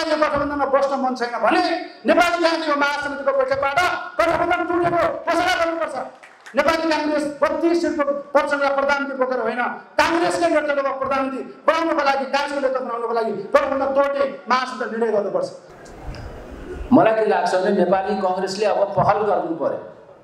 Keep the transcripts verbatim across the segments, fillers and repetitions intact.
पर्सनलाई यो गठबन्धनमा बस्न मन छैन भने नेपाली काङ्ग्रेसको महासमितिको बैठकबाट गठबन्धन टुटेको घोषणा गर्नुपर्छ। नेपाली काङ्ग्रेस बत्तीस सिटको पर्सनलाई प्रधानमन्त्री बोकेर होइन, काङ्ग्रेसकै नेतृत्वमा प्रधानमन्त्री बनाउनको लागि, काङ्ग्रेसको नेतृत्व बनाउनको लागि गठबन्धन तोड्ने महासमिति निर्णय गर्नुपर्छ। मलाई के लाग्छ भने नेपाली काङ्ग्रेसले अब पहल गर्नु पर्यो,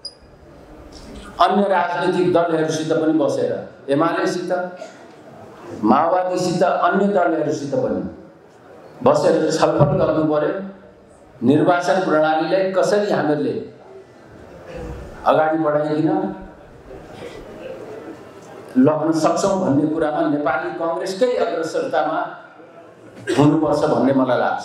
अन्य राजनीतिक दलहरूसित पनि बसेर, एमालेसित, माओवादीसित, अन्य दलहरूसित पनि बसेर छलफल गर्नु पर्यो। निर्वाचन प्रणालीलाई कसरी हामीले अगाडि बढाइदिन लग्न सक्छौँ भन्ने कुरामा नेपाली काङ्ग्रेसकै अग्रसरतामा हुनुपर्छ भन्ने मलाई लाग्छ।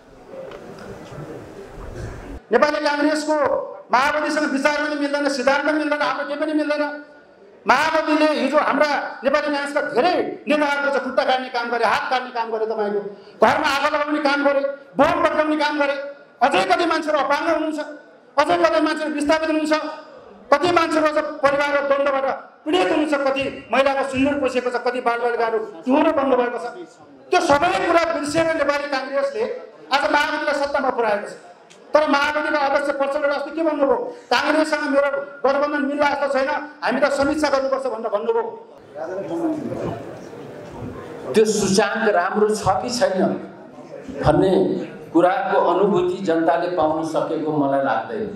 नेपाली काङ्ग्रेसको माओवादीसँग विचार पनि मिल्दैन, सिद्धान्त मिल्दैन, हाम्रो केही पनि मिल्दैन। माओवादीले हिजो हाम्रा नेपाली काङ्ग्रेसका धेरै नेताहरूको चाहिँ खुट्टा काट्ने काम गरे, हात काट्ने काम गरे, तपाईँको घरमा आगो लगाउने काम गरे, बोम पड्काउने काम गरे। अझै कति मान्छेहरू अपाङ्ग हुनुहुन्छ, अझै कति मान्छेहरू विस्थापित हुनुहुन्छ, कति मान्छेहरू अझ परिवारको द्वन्द्वबाट पीडित हुनुहुन्छ, कति महिलाको सुन्दर पोसेको छ, कति बालबालिकाहरू चुरो बन्नु भएको छ। त्यो सबै कुरा बिर्सेर नेपाली काङ्ग्रेसले आज माओवादीलाई सत्तामा पुर्याएको छ। तर माओवादीका अध्यक्ष प्रचण्डले अस्ति के भन्नुभयो? काङ्ग्रेससँग मेरो गठबन्धन मिल्ला जस्तो छैन, हामी त समीक्षा गर्नुपर्छ भनेर भन्नुभयो। त्यो सूचाङ्क राम्रो छ कि छैन भन्ने कुराको अनुभूति जनताले पाउन सकेको मलाई लाग्दैन।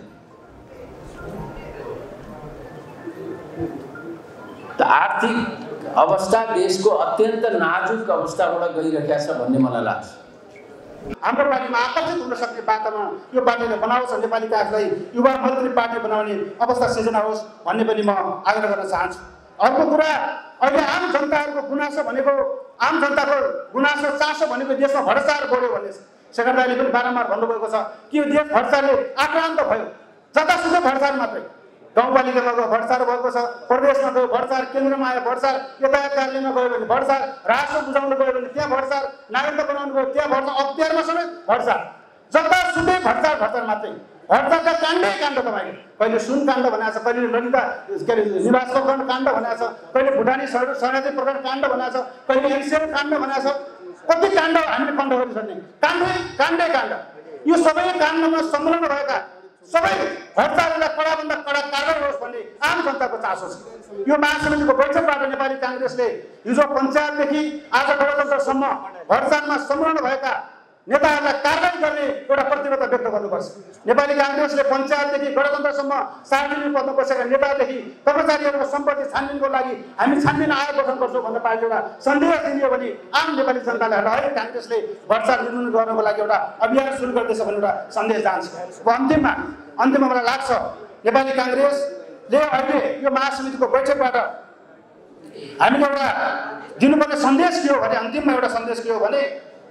त आर्थिक अवस्था देशको अत्यन्त नाजुक अवस्थाबाट गइरहेको छ भन्ने मलाई लाग्छ। हाम्रो पार्टीमा आकर्षित हुन सक्ने वातावरण यो पार्टीले बनाओस्, नेपाली काङ्ग्रेसलाई युवा मन्त्री पार्टी बनाउने अवस्था सिर्जना होस् भन्ने पनि म आग्रह गर्न चाहन्छु। अर्को कुरा, अहिले आम जनताहरूको गुनासो भनेको, आम जनताको गुनासो चासो भनेको देशमा भ्रष्टाचार बढ्यो भन्ने सेक्रेटरीले पनि बारम्बार भन्नुभएको छ कि यो देश भ्रष्टाचारले आक्रान्त भयो। जतासुकै भ्रष्टाचार मात्रै, गाउँपालिकामा गयो भ्रष्टाचार भएको छ, प्रदेशमा गयो भ्रष्टाचार, केन्द्रमा आयो भ्रष्टाचार, यातायात कार्यालयमा गयो भने भ्रष्टाचार, राजस्व बुझाउनु गयो भने त्यहाँ भ्रष्टाचार, नागरिकता बनाउनु गयो त्यहाँ भ्रष्टाचार, अख्तियारमा समेत भ्रष्टाचार, जतासुकै भ्रष्टाचार भ्रष्टाचार मात्रै। भ्रष्टाचारका काण्डै काण्ड तपाईँको, कहिले सुन काण्ड भनेको छ, कहिले ललिता के अरे निवासकरण काण्ड भनेको छ, कहिले भुटानी शरणार्थी प्रकरण काण्ड भनेको छ, कहिले एनसिएल काण्ड भनेको छ। कति काण्ड हामीले खण्ड गरिसक्ने, काण्डै काण्डै काण्ड। यो सबै काण्डमा संलग्न भएका सबै भ्रष्टाचारलाई कडाभन्दा कडा कारवाही होस् भन्ने आम जनताको चासो छ। यो महासमितिको बैठकबाट नेपाली काङ्ग्रेसले हिजो पञ्चायतदेखि आज गणतन्त्रसम्म भ्रष्टाचारमा संलग्न भएका नेताहरूलाई कारवाही गर्ने एउटा प्रतिबद्धता व्यक्त गर्नुपर्छ। नेपाली काङ्ग्रेसले पञ्चायतदेखि गणतन्त्रसम्म सार्वजनिक पदमा बसेका नेतादेखि कर्मचारीहरूको सम्पत्ति छानबिनको लागि हामी छानबिन आयोग गठन गर्छौँ भनेर पार्टी एउटा सन्देश दियो भने आम नेपाली जनताले हरेक काङ्ग्रेसले भ्रष्टाचार निर्मूलन गर्नको लागि एउटा अभियान सुरु गर्दैछ भन्ने एउटा सन्देश जान्छ। अब अन्तिममा अन्तिममा मलाई लाग्छ नेपाली काङ्ग्रेसले अहिले यो महासमितिको बैठकबाट हामीले एउटा दिनुपर्ने सन्देश के हो भने, अन्तिममा एउटा सन्देश के हो भने,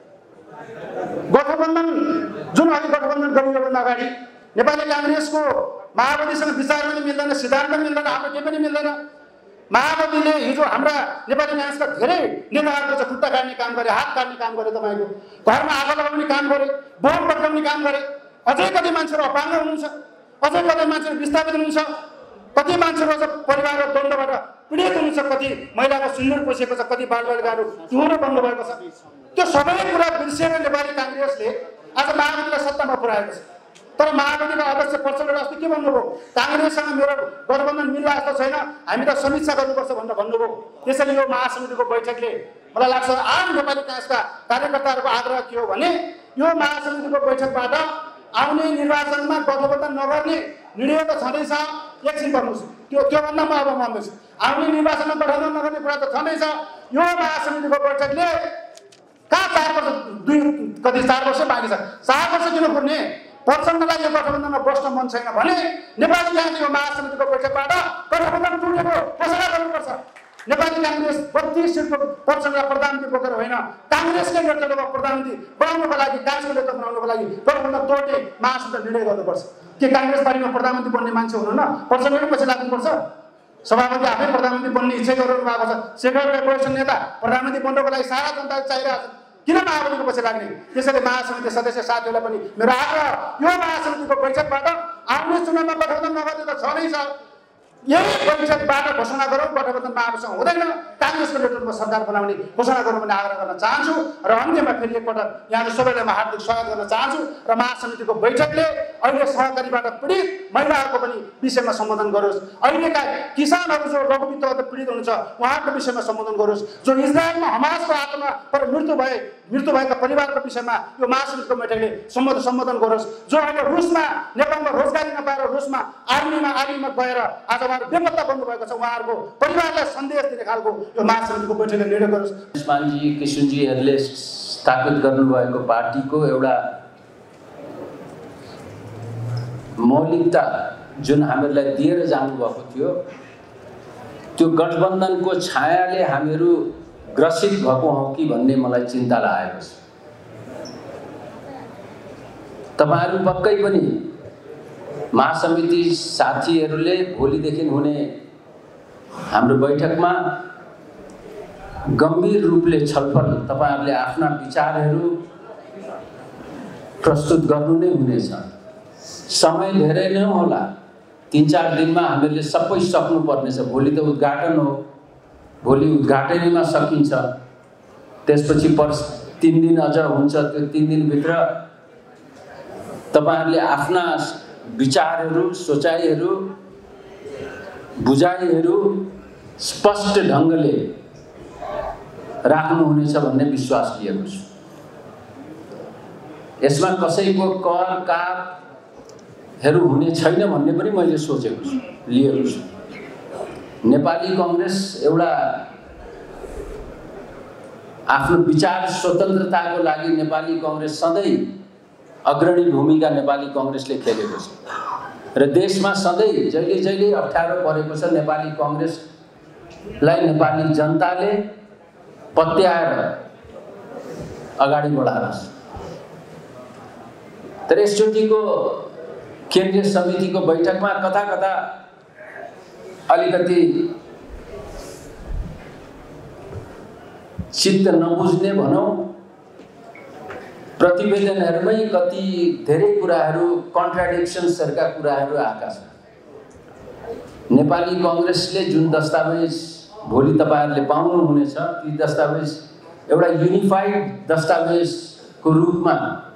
गठबन्धन जुन अघि गठबन्धन गरियोभन्दा अगाडि नेपाली काङ्ग्रेसको माओवादीसँग विचार पनि मिल्दैन, सिद्धान्त मिल्दैन, हाम्रो केही पनि मिल्दैन। माओवादीले हिजो हाम्रा नेपाली काङ्ग्रेसका धेरै नेताहरूको चाहिँ खुट्टा काट्ने काम गरे, हात काट्ने काम गरे, तपाईँको घरमा आगो लगाउने काम गरे, बोम पड्काउने काम गरे। अझै कति मान्छेहरू अपाङ्ग हुनुहुन्छ, अझै कति मान्छेहरू विस्थापित हुनुहुन्छ, कति मान्छेहरू अझ परिवारको द्वन्द्वबाट पीडित हुनुहुन्छ, कति महिलाको सुन्दर पोसेको छ, कति बालबालिकाहरू चुरो बन्नु भएको छ। त्यो सबै कुरा बिर्सेर नेपाली काङ्ग्रेसले आज माओवादीलाई सत्तामा पुर्याएको छ। तर माओवादीका अध्यक्ष प्रचण्डले अस्ति के भन्नुभयो? काङ्ग्रेससँग मेरो गठबन्धन मिल्ला जस्तो छैन, हामी त समीक्षा गर्नुपर्छ भनेर भन्नुभयो। त्यसैले यो महासमितिको बैठकले मलाई लाग्छ आम नेपाली काङ्ग्रेसका कार्यकर्ताहरूको आग्रह के हो भने, यो महासमितिको बैठकबाट आउने निर्वाचनमा गठबन्धन नगर्ने निर्णय त छँदैछ, एकछिन गर्नुहोस्, त्यो त्योभन्दा म अब मान्दैछु। आउने निर्वाचनमा गठबन्धन नगर्ने कुरा त छँदैछ। यो महासमितिको बैठकले कहाँ चार वर्ष दुई कति चार वर्ष बाँकी छ, चार वर्ष किन पुग्ने? प्रचण्डलाई यो गठबन्धनमा बस्न मन छैन भने नेपाली काङ्ग्रेसको महासमितिको बैठकबाट गठबन्धन टुटेको घोषणा गर्नुपर्छ। नेपाली काङ्ग्रेस बत्तीस सिटको प्रचण्डलाई प्रधानमन्त्री बोकेर होइन, काङ्ग्रेसकै नेतृत्वमा प्रधानमन्त्री बनाउनको लागि, काङ्ग्रेसको नेतृत्व बनाउनको लागि गठबन्धन तोड्ने महासमितिले निर्णय गर्नुपर्छ। के काङ्ग्रेस पार्टीमा प्रधानमन्त्री बन्ने मान्छे हुनुहुन्न? प्रचण्डले पछि लाग्नुपर्छ। सभापति आफै प्रधानमन्त्री बन्ने इच्छा गरिरहनु भएको छ, सेक्रेटरी कोअलिसन नेता प्रधानमन्त्री बन्नको लागि सारा जनताले चाहिरहेको छ, किन माओवादीको पछि लाग्ने? त्यसैले महासमिति सदस्य साथीहरूलाई पनि मेरो आग्रह, यो महासमितिको बैठकबाट आउने चुनावमा गठबन्धन नगर्ने त छँदैछ, यही बैठकबाट घोषणा गरौँ गठबन्धन महासंघ हुँदैन, काङ्ग्रेसको नेतृत्वमा सरकार बनाउने घोषणा गरौँ भन्ने आग्रह गर्न चाहन्छु। र अन्त्यमा फेरि एकपटक यहाँले सबैलाई म हार्दिक स्वागत गर्न चाहन्छु र महासमितिको बैठकले अहिले सहकारीबाट पीडित महिलाहरूको पनि विषयमा सम्बोधन गरोस्, अहिलेका किसानहरू जो लघुवित्तबाट पीडित हुनुहुन्छ उहाँहरूको विषयमा सम्बोधन गरोस्, जो इजरायलमा हमासको आक्रमणमा पर मृत्यु भए मृत्यु भएका परिवारको विषयमा यो महासमितिको बैठकले सम्बोधन सम्बोधन गरोस्, जो अहिले रुसमा नेपालमा रोजगारी नपाएर रुसमा आर्मीमा आर्मीमा गएर आज उहाँहरू बेपत्ता बन्नुभएको छ उहाँहरूको परिवारलाई सन्देश दिने खालको यो महासमितिको बैठकले निर्णय गरोस्। उस्मानजी किशुनजीहरूले स्थापित गर्नुभएको पार्टीको एउटा मौलिकता जुन हामीहरूलाई दिएर जानुभएको थियो त्यो गठबन्धनको छायाले हामीहरू ग्रसित भएको हौँ कि भन्ने मलाई चिन्ता लागेको छ। तपाईहरू पक्कै पनि महासमिति साथीहरूले भोलिदेखि हुने हाम्रो बैठकमा गम्भीर रूपले छलफल तपाईहरूले आफ्ना विचारहरू प्रस्तुत गर्नु नै हुनेछ। समय धेरै नै होला, तीन चार दिनमा हामीहरूले सबै सक्नुपर्नेछ। भोलि त उद्घाटन हो, भोलि उद्घाटनैमा सकिन्छ, त्यसपछि पर तीन दिन अझ हुन्छ। त्यो तीन दिनभित्र तपाईहरूले आफ्ना विचारहरू सोचाइहरू बुझाइहरू स्पष्ट ढङ्गले राख्नुहुनेछ भन्ने विश्वास लिएको छु। यसमा कसैको कर कापहरू हुने छैन भन्ने पनि मैले सोचेको छु, लिएको छु। नेपाली कांग्रेस एउटा आफ्नो विचार स्वतन्त्रताको लागि नेपाली कांग्रेस सधैँ अग्रणी भूमिका नेपाली कांग्रेसले खेलेको छ र देशमा सधैँ जहिले जहिले अप्ठ्यारो परेको छ नेपाली कांग्रेसलाई नेपाली जनताले पत्याएर अगाडि बढाएको छ। तर यसचोटिको केन्द्रीय समितिको बैठकमा कता कता अलिकति चित्त नबुझ्ने भनौँ, प्रतिवेदनहरूमै कति धेरै कुराहरू कन्ट्राडिक्सन्सहरूका कुराहरू आएका छन्। नेपाली कांग्रेसले जुन दस्तावेज भोलि तपाईहरूले पाउनुहुनेछ ती दस्तावेज एउटा युनिफाइड दस्तावेजको रूपमा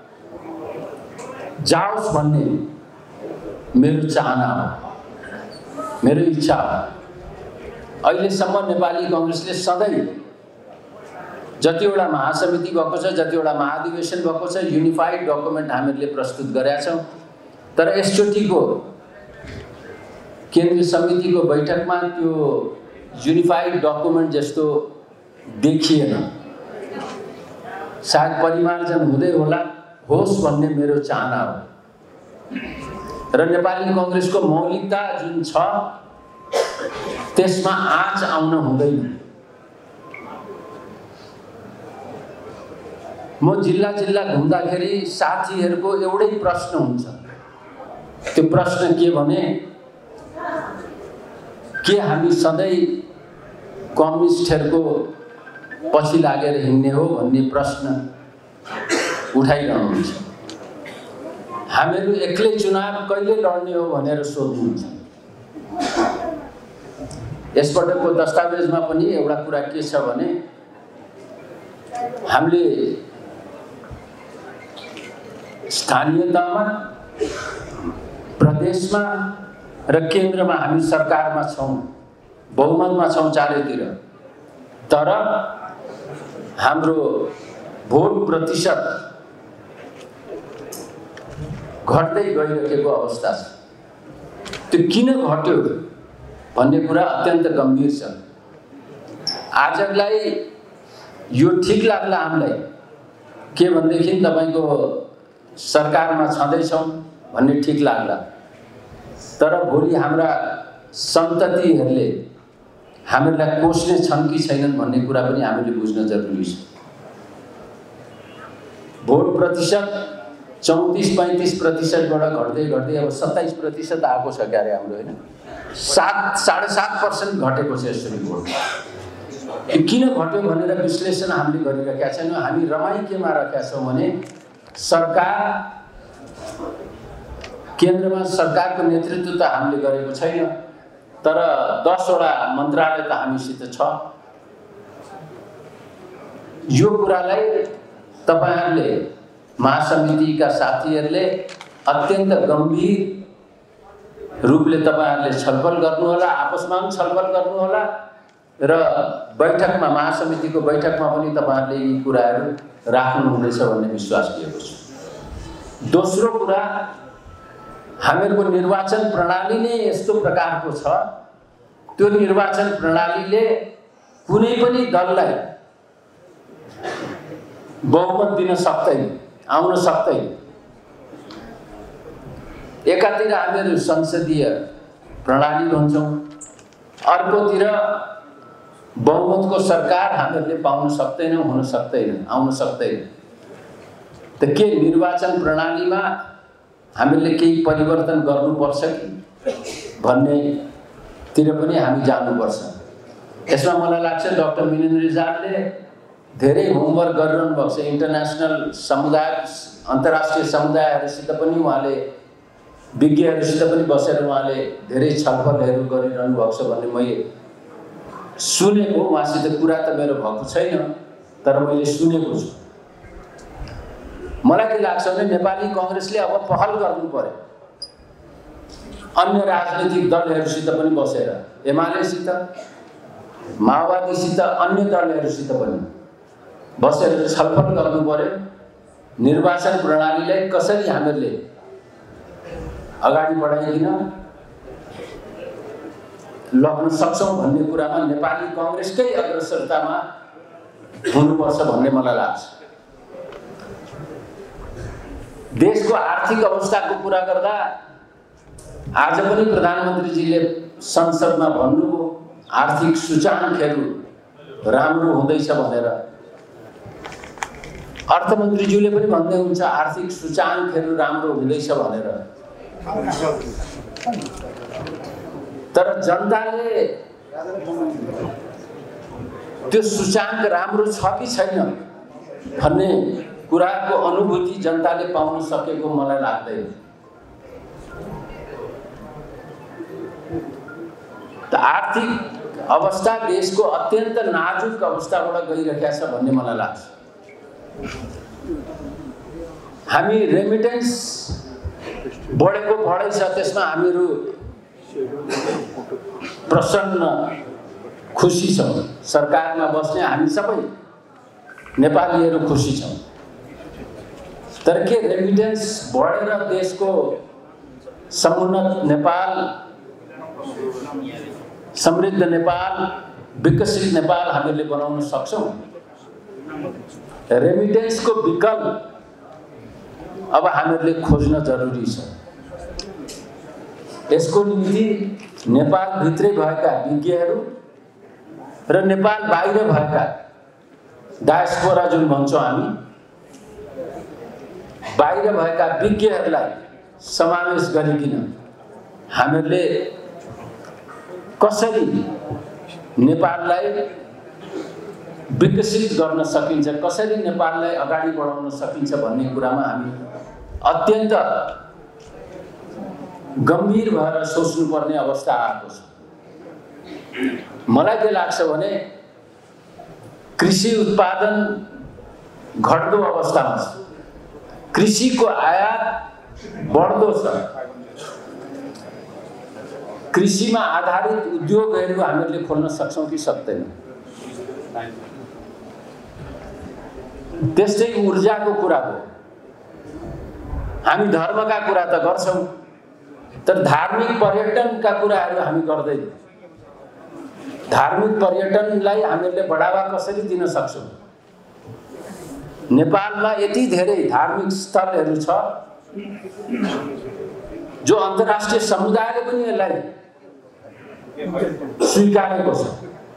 जाओस् भन्ने मेरो चाहना हो, मेरो इच्छा हो। अहिलेसम्म नेपाली कांग्रेसले सधैँ जतिवटा महासमिति भएको छ, जतिवटा महाधिवेशन भएको छ, युनिफाइड डकुमेन्ट हामीहरूले प्रस्तुत गरेका छौँ। तर यसचोटिको केन्द्रीय समितिको बैठकमा त्यो युनिफाइड डकुमेन्ट जस्तो देखिएन। सायद परिमार्जन हुँदै होला, होस् भन्ने मेरो चाहना हो। र नेपाली कांग्रेसको मौलिकता जुन छ त्यसमा आँच आउन हुँदैन। म जिल्ला जिल्ला घुम्दाखेरि साथीहरूको एउटै प्रश्न हुन्छ। त्यो प्रश्न के भने के हामी सधैँ कम्युनिस्टहरूको पछि लागेर हिँड्ने हो भन्ने प्रश्न उठाइरहनुहुन्छ। हामीहरू एक्लै चुनाव कहिले लड्ने हो भनेर सोध्नुहुन्छ। यसपटकको दस्तावेजमा पनि एउटा कुरा के छ भने हामीले स्थानीय तहमा, प्रदेशमा र केन्द्रमा हामी सरकारमा छौँ, बहुमतमा छौँ चारैतिर। तर हाम्रो भोट प्रतिशत घट्दै गइरहेको अवस्था छ। त्यो किन घट्यो भन्ने कुरा अत्यन्त गम्भीर छ। आजलाई यो ठिक लाग्ला हामीलाई के भनेदेखि तपाईको सरकारमा छँदैछौँ भन्ने ठिक लाग्ला। तर भोलि हाम्रा सन्ततिहरूले हामीलाई कोस्ने छन् कि छैनन् भन्ने कुरा पनि हामीले बुझ्न जरुरी छ। भोट प्रतिशत चौंतीस पैंतीस प्रतिशतबाट घट्दै घट्दै अब सत्ताइस प्रतिशत आएको छ क्यारे हाम्रो, होइन? सात साढे सात पर्सेंट घटेको छ यसरी भोट। किन घट्यो भनेर विश्लेषण हामीले गरिरहेका छैनौँ। हामी रमाइ केमा राखेका छौँ भने सरकार, केन्द्रमा सरकारको नेतृत्व त हामीले गरेको छैन, तर दसवटा मन्त्रालय त हामीसित छ। यो कुरालाई तपाईहरुले महासमितिका साथीहरुले अत्यन्त गम्भीर रूपले तपाईहरुले छलफल गर्नुहोला, आपसमा पनि छलफल गर्नुहोला र बैठकमा महासमितिको बैठकमा पनि तपाईहरुले यी कुराहरु राख्नुहुनेछ भन्ने विश्वास लिएको छु। दोस्रो कुरा, हामीहरूको निर्वाचन प्रणाली नै यस्तो प्रकारको छ, त्यो निर्वाचन प्रणालीले कुनै पनि दललाई बहुमत दिन सक्दैन, आउन सक्दैन। एकातिर हामीहरू संसदीय प्रणाली भन्छौँ, अर्कोतिर बहुमतको सरकार हामीहरूले पाउन सक्दैनौँ, हुन सक्दैन, आउन सक्दैन। त के निर्वाचन प्रणालीमा हामीले केही परिवर्तन गर्नुपर्छ कि भन्नेतिर पनि हामी जानुपर्छ। यसमा मलाई लाग्छ डाक्टर मिलिन्द्र रिजालले धेरै होमवर्क गरिरहनु भएको छ। इन्टरनेसनल समुदाय, अन्तर्राष्ट्रिय समुदायहरूसित पनि उहाँले, विज्ञहरूसित पनि बसेर उहाँले धेरै छलफलहरू गरिरहनु भएको छ भन्ने मैले सुनेको। उहाँसित कुरा त मेरो भएको छैन, तर मैले सुनेको छु। मलाई के लाग्छ भने नेपाली कांग्रेसले अब पहल गर्नु पर्यो, अन्य राजनीतिक दलहरूसित पनि बसेर, एमालेसित, माओवादीसित, अन्य दलहरूसित पनि बसेर छलफल गर्नु पर्यो। निर्वाचन प्रणालीलाई कसरी हामीहरूले अगाडि बढाइदिन लग्न सक्छौं भन्ने कुरामा नेपाली कांग्रेसकै अग्रसरतामा हुनुपर्छ भन्ने मलाई लाग्छ। देशको आर्थिक अवस्थाको कुरा गर्दा आज पनि प्रधानमन्त्रीजीले संसदमा भन्नुभयो आर्थिक सूचाङ्कहरू राम्रो हुँदैछ भनेर। अर्थमन्त्रीज्यूले पनि भन्दै हुन्छ आर्थिक सूचाङ्कहरू राम्रो हुँदैछ भनेर। तर जनताले त्यो सूचाङ्क राम्रो छ कि छैन भन्ने कुराको अनुभूति जनताले पाउन सकेको मलाई लाग्दैन। त आर्थिक अवस्था देशको अत्यन्त नाजुक अवस्थाबाट गइरहेको छ भन्ने मलाई लाग्छ। हामी रेमिटेन्स बढेको बढै छ, त्यसमा हामीहरू प्रसन्न खुसी छौँ। सरकारमा बस्ने हामी सबै नेपालीहरू खुसी छौँ। तर के रेमिटेन्स बढेर देशको समुन्नत नेपाल, समृद्ध नेपाल, विकसित नेपाल हामीले बनाउन सक्छौँ? रेमिटेन्सको विकल्प अब हामीहरूले खोज्न जरुरी छ। यसको निम्ति नेपाल भित्रै भएका विज्ञहरू र नेपाल बाहिर भएका डायस्पोरा जुन भन्छौँ हामी, बाहिर भएका विज्ञहरूलाई समावेश गरिकन हामीहरूले कसरी नेपाललाई विकसित गर्न सकिन्छ, कसरी नेपाललाई अगाडि बढाउन सकिन्छ भन्ने कुरामा हामी अत्यन्त गम्भीर भएर सोच्नुपर्ने अवस्था आएको छ। मलाई के लाग्छ भने कृषि उत्पादन घट्दो अवस्थामा छ, कृषिको आयात बढ्दो छ, कृषिमा आधारित उद्योगहरू हामीले खोल्न सक्छौँ कि सक्दैनौँ? त्यस्तै ऊर्जाको कुरा हो। हामी धर्मका कुरा त गर्छौँ, तर धार्मिक पर्यटनका कुराहरू हामी गर्दैनौँ। धार्मिक पर्यटनलाई हामीले बढावा कसरी दिन सक्छौँ? नेपालमा यति धेरै धार्मिक स्थलहरू छ जो अन्तर्राष्ट्रिय समुदायले पनि यसलाई स्वीकारेको छ।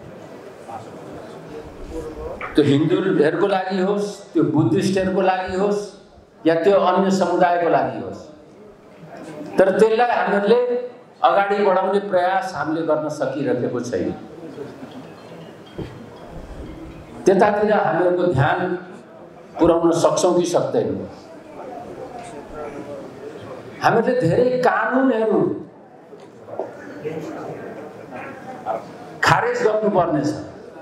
त्यो हिन्दूहरूको लागि होस्, त्यो बुद्धिस्टहरूको लागि होस्, या त्यो अन्य समुदायको लागि होस्, तर त्यसलाई हामीले अगाडि बढाउने प्रयास हामीले गर्न सकिरहेको छैन। त्यतातिर हामीहरूको ध्यान पुर्याउन सक्छौँ कि सक्दैनौँ? हामीले धेरै कानुनहरू खारेज गर्नुपर्ने छ।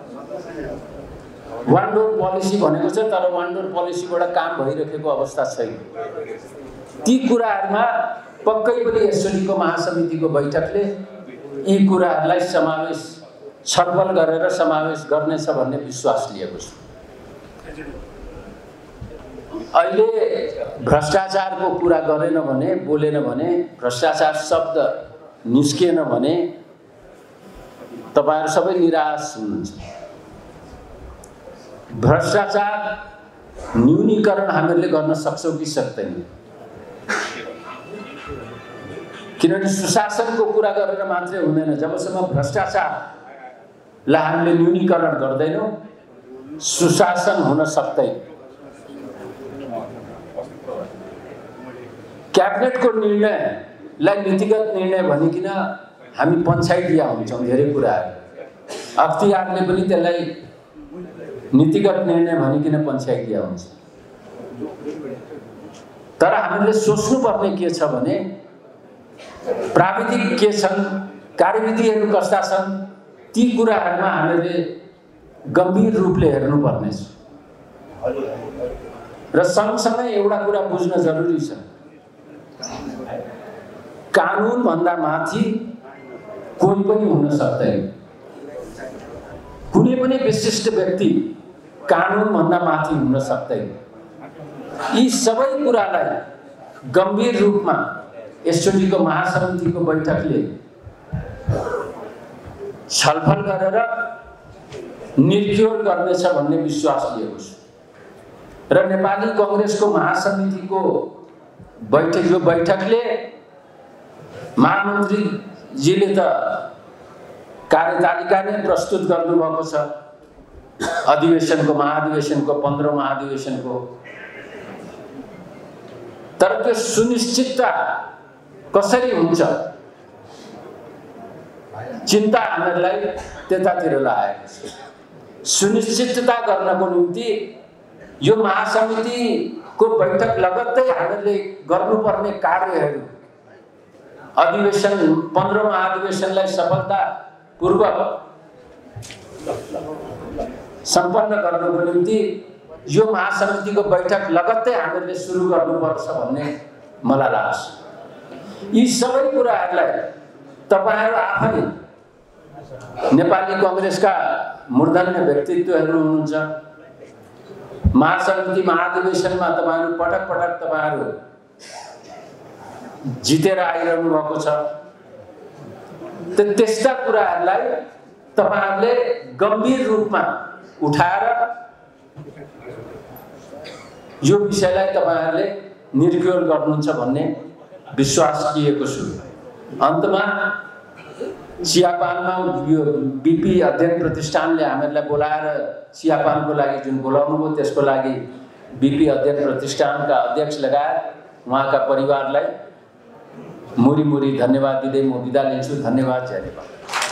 वान डोर पोलिसी भनेको छ, तर वान डोर पोलिसीबाट काम भइरहेको अवस्था छैन। ती कुराहरूमा पक्कै पनि एसओडीको महासमितिको बैठकले यी कुराहरूलाई समावेश छलफल गरेर समावेश गर्नेछ भन्ने विश्वास लिएको छु। अहिले भ्रष्टाचारको कुरा गरेन भने, बोलेन भने, भ्रष्टाचार शब्द निस्किएन भने तपाईहरु सबै निराश हुनुहुन्छ। भ्रष्टाचार न्यूनीकरण हामीले गर्न सक्छौं कि सक्दैनौं? किनभने सुशासनको कुरा गरेर मात्रै हुँदैन। जबसम्म भ्रष्टाचारलाई हामीले न्यूनीकरण गर्दैनौं, सुशासन हुन सक्दैन। क्याबिनेटको निर्णयलाई नीतिगत निर्णय भनिकिन हामी पन्छाइदिया हुन्छौं। धेरै कुराहरू अख्तियारले पनि त्यसलाई नीतिगत निर्णय भनिकिन पन्छाइदिया हुन्छ। तर हामीले सोच्नुपर्ने के छ भने प्राविधिक के छन्, कार्यविधिहरू कस्ता छन्, ती कुराहरूमा हामीले गम्भीर रूपले हेर्नुपर्ने छ। र सँगसँगै एउटा कुरा बुझ्न जरुरी छ, कानुन भन्दा माथि कोही पनि हुन सक्दैन। कुनै पनि विशिष्ट व्यक्ति कानुन भन्दा माथि हुन सक्दैन। यी सबै कुरालाई गम्भीर रूपमा एसओडीको महासमितिको बैठकले छलफल गरेर निर्क्योर गर्नेछ भन्ने विश्वास लिएको छु। र नेपाली कांग्रेसको महासमितिको बैठक यो बैठकले महामन्त्रीजीले त कार्यतालिका नै प्रस्तुत गर्नुभएको छ अधिवेशनको महाधिवेशनको पन्ध्रौं महाधिवेशनको। तर त्यो सुनिश्चितता कसरी हुन्छ चिन्ता हामीलाई त्यतातिर लागेको छ। सुनिश्चितता गर्नको निम्ति यो महासमितिको बैठक लगत्तै हामीले गर्नुपर्ने कार्यहरू अधिवेशन पन्ध्रौं महाधिवेशनलाई सफलतापूर्वक सम्पन्न गर्नको निम्ति यो महासमितिको बैठक लगत्तै हामीले सुरु गर्नुपर्छ भन्ने मलाई लाग्छ। यी सबै कुराहरूलाई तपाईहरु आफै नेपाली कांग्रेसका मूर्धन्य व्यक्तित्वहरू हुनुहुन्छ। महासमिति महाधिवेशनमा तपाईहरु पटक पटक तपाईहरु जितेर आइरहनु भएको छ। त्यस्ता कुराहरूलाई तपाईहरुले गम्भीर रूपमा उठाएर यो विषयलाई तपाईहरुले निर्क्योर गर्नुहुन्छ भन्ने विश्वास लिएको छु। अन्तमा चियापानमा यो बीपी अध्ययन प्रतिष्ठानले हामीलाई बोलाएर चियापानको लागि जुन बोलाउनु भयो त्यसको लागि बीपी अध्ययन प्रतिष्ठानका अध्यक्ष लगायत उहाँका परिवारलाई मुरी मुरी धन्यवाद दिँदै म बिदा लिन्छु। धन्यवाद। जय नेपाल।